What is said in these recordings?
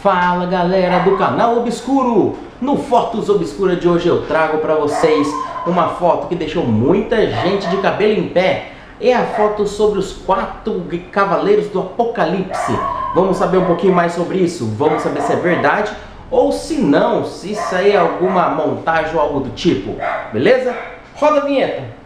Fala galera do canal Obscuro! No Fotos Obscuras de hoje eu trago para vocês uma foto que deixou muita gente de cabelo em pé. É a foto sobre os 4 cavaleiros do Apocalipse. Vamos saber um pouquinho mais sobre isso? Vamos saber se é verdade ou se não, se isso aí é alguma montagem ou algo do tipo. Beleza? Roda a vinheta!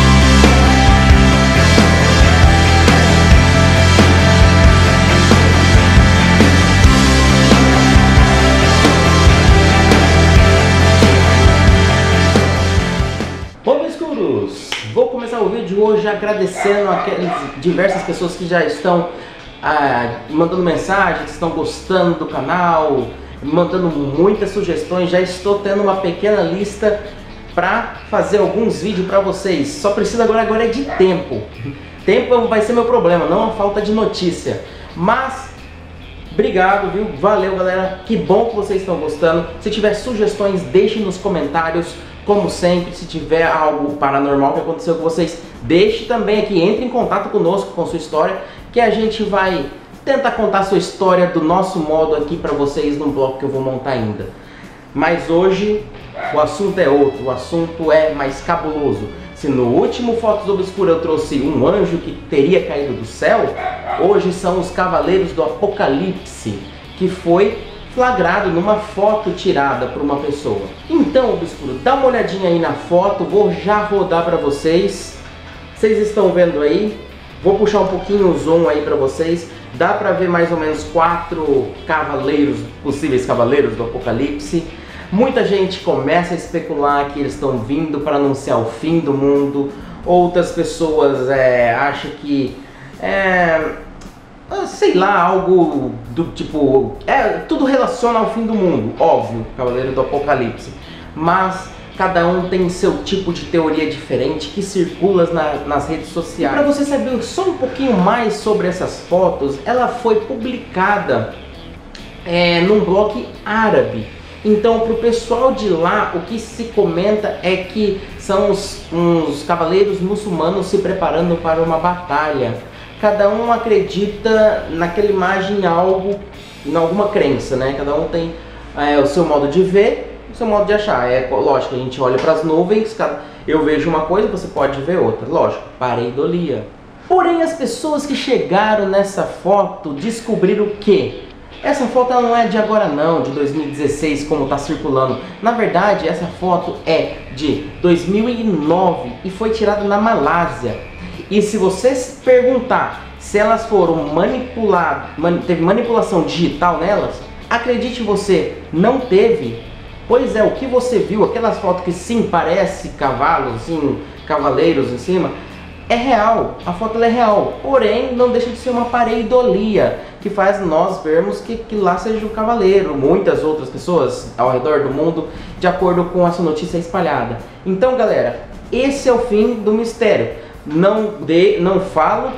Vou começar o vídeo de hoje agradecendo aquelas diversas pessoas que já estão mandando mensagem, que estão gostando do canal, mandando muitas sugestões. Já estou tendo uma pequena lista para fazer alguns vídeos para vocês. Só preciso agora é de tempo. Tempo vai ser meu problema, não a falta de notícia. Mas obrigado, viu? Valeu, galera. Que bom que vocês estão gostando. Se tiver sugestões, deixem nos comentários. Como sempre, se tiver algo paranormal que aconteceu com vocês, deixe também aqui, entre em contato conosco, com sua história, que a gente vai tentar contar a sua história do nosso modo aqui para vocês no bloco que eu vou montar ainda. Mas hoje o assunto é outro, o assunto é mais cabuloso. Se no último Fotos Obscuras eu trouxe um anjo que teria caído do céu, hoje são os Cavaleiros do Apocalipse, que foi flagrado numa foto tirada por uma pessoa. Então, Obscuro, dá uma olhadinha aí na foto, vou já rodar para vocês. Vocês estão vendo aí? Vou puxar um pouquinho o zoom aí para vocês. Dá para ver mais ou menos 4 cavaleiros, possíveis cavaleiros do Apocalipse. Muita gente começa a especular que eles estão vindo para anunciar o fim do mundo. Outras pessoas acham que sei lá, algo do tipo, tudo relaciona ao fim do mundo, óbvio, Cavaleiro do Apocalipse, mas cada um tem seu tipo de teoria diferente que circula nas redes sociais. Para você saber só um pouquinho mais sobre essas fotos, ela foi publicada num blog árabe. Então, para o pessoal de lá, o que se comenta é que são uns cavaleiros muçulmanos se preparando para uma batalha. Cada um acredita naquela imagem em alguma crença, né? Cada um tem o seu modo de ver, o seu modo de achar. Lógico, a gente olha para as nuvens, eu vejo uma coisa, você pode ver outra. Lógico, pareidolia. Porém, as pessoas que chegaram nessa foto descobriram o quê? Essa foto ela não é de agora não, de 2016, como está circulando. Na verdade, essa foto é de 2009 e foi tirada na Malásia. E se você se perguntar se elas foram manipuladas, teve manipulação digital nelas, acredite você, não teve. Pois é, o que você viu, aquelas fotos que sim, parece cavalos, assim, cavaleiros em cima, é real, a foto é real, porém não deixa de ser uma pareidolia, que faz nós vermos que lá seja um cavaleiro, muitas outras pessoas ao redor do mundo, de acordo com essa notícia espalhada. Então galera, esse é o fim do mistério. Não falo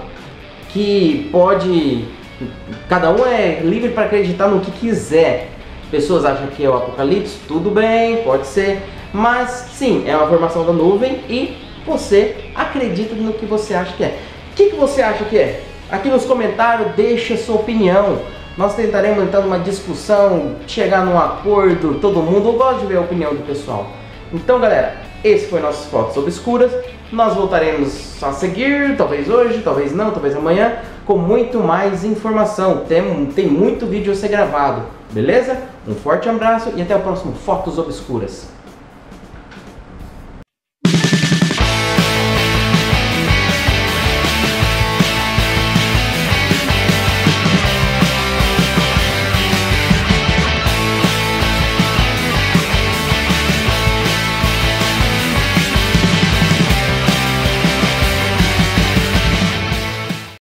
que pode... Cada um é livre para acreditar no que quiser. Pessoas acham que é o Apocalipse, tudo bem, pode ser. Mas sim, é uma formação da nuvem e você acredita no que você acha que é. O que você acha que é? Aqui nos comentários deixa sua opinião. Nós tentaremos entrar numa discussão, chegar num acordo, todo mundo. Eu gosto de ver a opinião do pessoal. Então galera, esse foi nossas Fotos Obscuras. Nós voltaremos a seguir, talvez hoje, talvez não, talvez amanhã, com muito mais informação. Tem muito vídeo a ser gravado, beleza? Um forte abraço e até o próximo Fotos Obscuras.